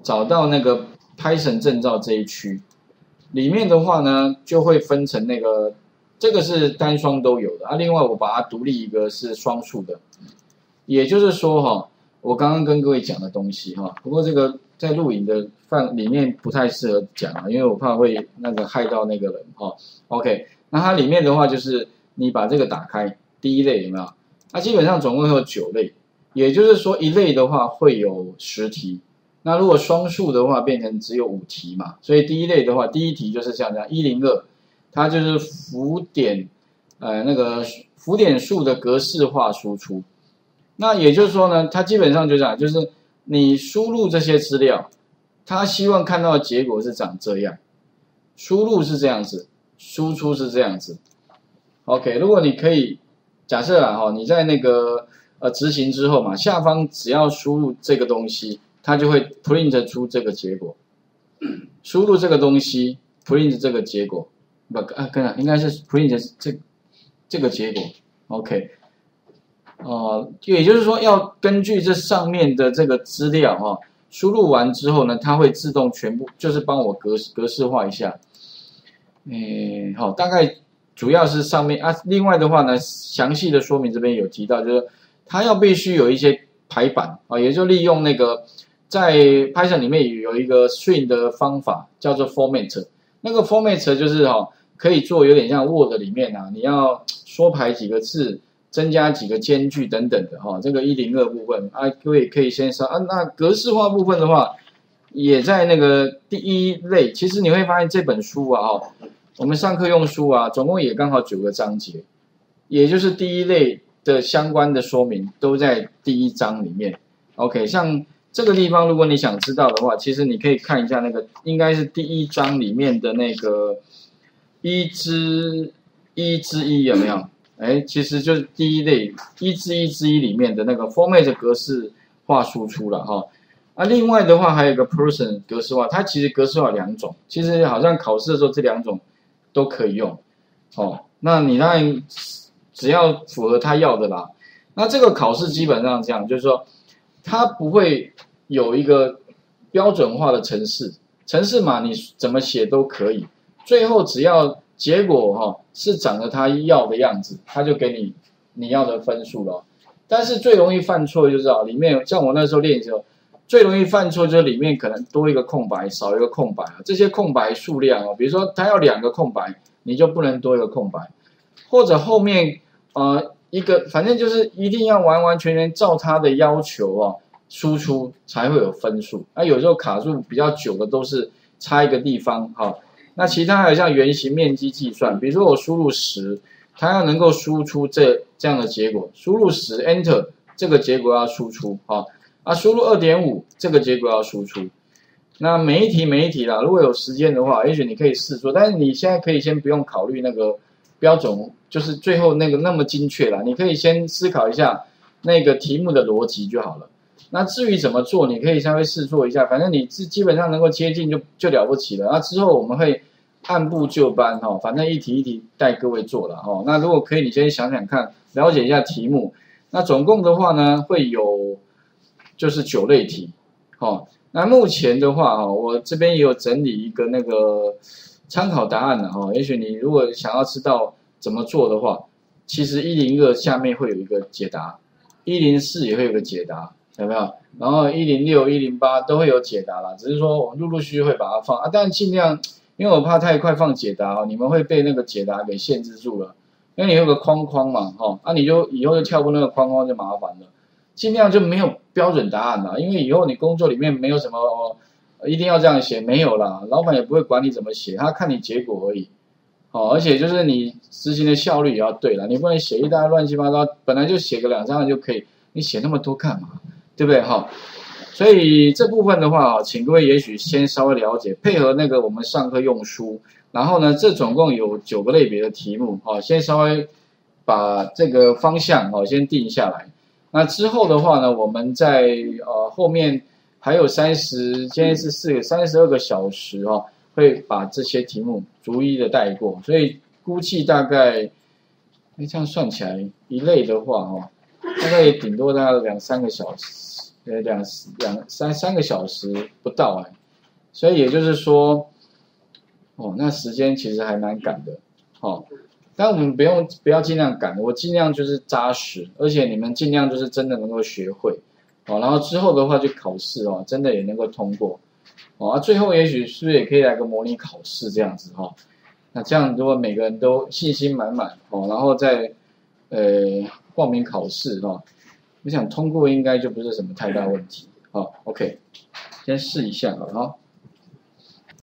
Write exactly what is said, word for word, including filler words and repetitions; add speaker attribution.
Speaker 1: 找到那个 Python 证照这一区，里面的话呢就会分成那个，这个是单双都有的啊。另外我把它独立一个是双数的，也就是说哈，我刚刚跟各位讲的东西哈，不过这个在录影的范里面不太适合讲啊，因为我怕会那个害到那个人哈。OK， 那它里面的话就是你把这个打开，第一类有没有？那基本上总共有九类，也就是说一类的话会有十题。那如果双数的话，变成只有五题嘛，所以第一类的话，第一题就是像这样一零二，它就是浮点，呃，那个浮点数的格式化输出。那也就是说呢，它基本上就这样，就是你输入这些资料，它希望看到的结果是长这样，输入是这样子，输出是这样子。OK， 如果你可以假设啊，哈，你在那个呃执行之后嘛，下方只要输入这个东西。它就会 print 出这个结果，输入这个东西 print 这个结果，不啊，跟啊，应该是 print 这这个结果 ，OK， 哦、呃，也就是说要根据这上面的这个资料哈、哦，输入完之后呢，它会自动全部就是帮我格格式化一下，诶，好，大概主要是上面啊，另外的话呢，详细的说明这边有提到，就是它要必须有一些排版啊，也就利用那个。在 Python 里面有一个 string 的方法叫做 format， 那个 format 就是哈、哦、可以做有点像 Word 里面啊，你要缩排几个字，增加几个间距等等的哈、哦。这个一零二部分啊，各位可以先上啊。那格式化部分的话，也在那个第一类。其实你会发现这本书啊，哦，我们上课用书啊，总共也刚好九个章节，也就是第一类的相关的说明都在第一章里面。OK， 像。这个地方，如果你想知道的话，其实你可以看一下那个，应该是第一章里面的那个一之一之一有没有？哎，其实就是第一类一之一之一里面的那个 format 格式化输出了哈。啊，另外的话还有一个 person 格式化，它其实格式化两种，其实好像考试的时候这两种都可以用。哦，那你当然只要符合他要的啦。那这个考试基本上这样，就是说。它不会有一个标准化的程式，程式码你怎么写都可以，最后只要结果哈、哦、是长得它要的样子，它就给你你要的分数了。但是最容易犯错就是啊，里面像我那时候练习的时候，最容易犯错就是里面可能多一个空白，少一个空白啊，这些空白数量哦，比如说它要两个空白，你就不能多一个空白，或者后面呃。一个反正就是一定要完完全全照他的要求哦，输出才会有分数。那、啊、有时候卡住比较久的都是差一个地方哈、哦。那其他还有像圆形面积计算，比如说我输入十，它要能够输出这这样的结果，输入十 Enter 这个结果要输出哈、哦、啊，输入 二点五 这个结果要输出。那每一题每一题啦，如果有时间的话，也许你可以试做，但是你现在可以先不用考虑那个标准。就是最后那个那么精确啦，你可以先思考一下那个题目的逻辑就好了。那至于怎么做，你可以稍微试做一下，反正你基本上能够接近就就了不起了。那之后我们会按部就班哈、哦，反正一题一题带各位做了哈、哦。那如果可以，你先想想看，了解一下题目。那总共的话呢，会有就是九类题，哦。那目前的话哈、哦，我这边也有整理一个那个参考答案了哈、哦。也许你如果想要知道。怎么做的话，其实一零二下面会有一个解答，一零四也会有个解答，有没有？然后一零六、一零八都会有解答啦，只是说我们陆陆续续会把它放啊，但尽量，因为我怕太快放解答哦，你们会被那个解答给限制住了，因为你有个框框嘛，哈、哦，啊你就以后就跳过那个框框就麻烦了，尽量就没有标准答案啦，因为以后你工作里面没有什么、哦、一定要这样写，没有啦，老板也不会管你怎么写，他看你结果而已。哦，而且就是你执行的效率也要对了，你不能写一大堆乱七八糟，本来就写个两三个就可以，你写那么多干嘛？对不对？哈、哦，所以这部分的话，请各位也许先稍微了解，配合那个我们上课用书，然后呢，这总共有九个类别的题目，哦，先稍微把这个方向哦先定下来。那之后的话呢，我们在呃后面还有三十，现在是四个三十二个小时哦。会把这些题目逐一的带过，所以估计大概，哎，这样算起来一类的话，哦，大概也顶多大概两三个小时， 呃两两三三个小时不到哎，所以也就是说，哦，那时间其实还蛮赶的，哦。但我们不用不要尽量赶，我尽量就是扎实，而且你们尽量就是真的能够学会，哦，然后之后的话就考试哦，真的也能够通过，哦，啊，最后也许是不是也可以来个模拟考试这样子哈、哦，那这样如果每个人都信心满满哦，然后再呃报名考试哦，我想通过应该就不是什么太大问题，哦 ，OK，先试一下好了哈。